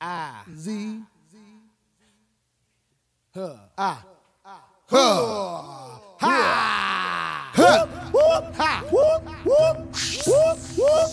Z. Ha. Ha. Ha. Whoop. Ha. Whoop. Whoop. Whoop. Whoop.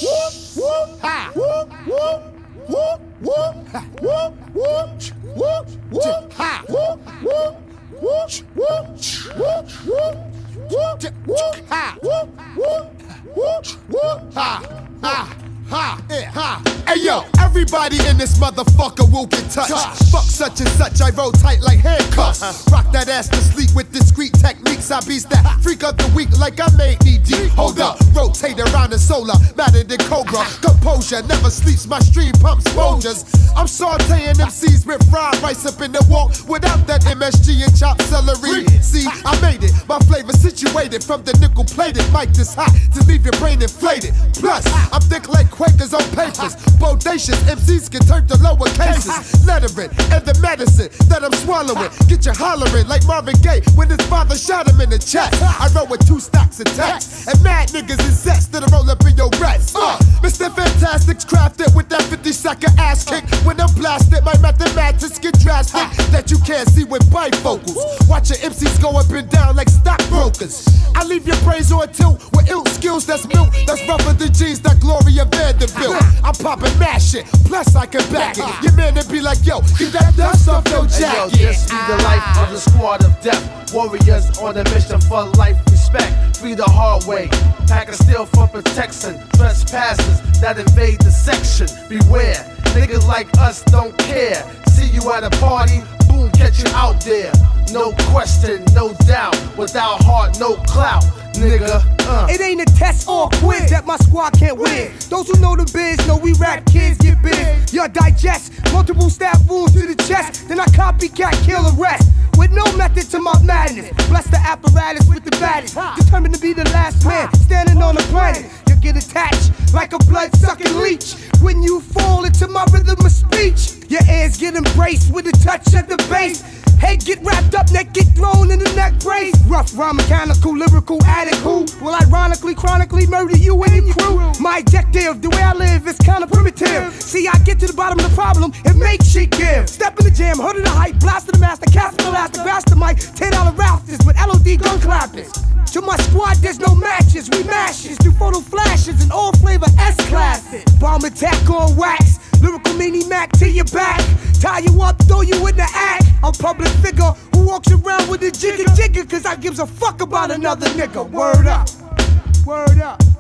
Whoop. Ha. Whoop. Whoop. Whoop. Whoop. Ha. Whoop. Whoop. Whoop. Whoop. Ha. Whoop. Whoop. Whoop. Whoop. Whoop. Whoop. Whoop. Whoop. Ha. Whoop. Whoop. Whoop. Whoop. Ha. Ha. Ha, ha. Hey yo, everybody in this motherfucker will get touched. Fuck such and such, I roll tight like handcuffs. Rock that ass to sleep with discreet techniques. I beast that freak of the week like I made ED. Hold up, rotate around the solar, madder than Cobra. Composure never sleeps, my stream pumps Folgers. I'm sauteing MCs with fried rice up in the wall without that MSG and chopped celery. See, I made it, my flavor situated from the nickel plated mic this hot to leave your brain inflated. Plus, I'm thick like Quakers on papers, bodacious MCs can turn to lower cases. Lettering and the medicine that I'm swallowing, get you hollering like Marvin Gaye when his father shot him in the chest. I roll with 2 stacks of text, and mad niggas is zest that'll roll up in your rest. Mr. Fantastic's crafted with that 50-second ass kick. When I'm blasted, my mathematics get drastic that you can't see with bifocals. Watch your MCs go up and down like stockbrokers. I leave your brains on tilt with ill skills that's milk, that's rougher than jeans that Gloria Vanderbilt. I'm popping mad shit, plus I can back it. Your man they be like, yo, get that dust off your jacket. Hey, yo, this be the life of the squad of death. Warriors on a mission for life respect. Free the hard way, pack a steel for protection. Trespassers that invade the section, beware. Niggas like us don't care. See you at a party, boom, catch you out there. No question, no doubt. Without heart, no clout, nigga. It ain't a test or a quiz that my squad can't win. Those who know the biz know we rap kids get big. Y'all digest multiple stab wounds to the chest, then I copycat kill the rest. With no method to my madness, bless the apparatus with the baddest. Determined to be the last man standing on the planet. You get attached like a blood-sucking leech when you fall into my rhythm of speech. Your ears get embraced with the touch of the bass. Head get wrapped up, neck get thrown in the neck brace. Rough, rhyme, mechanical, lyrical addict who will ironically, chronically murder you and your crew. My objective, the way I live is kinda primitive. See, I get to the bottom of the problem, it makes shit give. Step in the jam, hood of the hype, blast of the master, cast the elastic, blast the mic, $10 rafters with LOD gun clappers. To my squad, there's no matches, we mashes, do photo flashes and all flavor S-classes. Bomb attack on wax, lyrical mini Mac to your back. Tie you up, throw you in the act. I'm public figure who walks around with a jigger, cause I gives a fuck about another nigga. Word up, word up.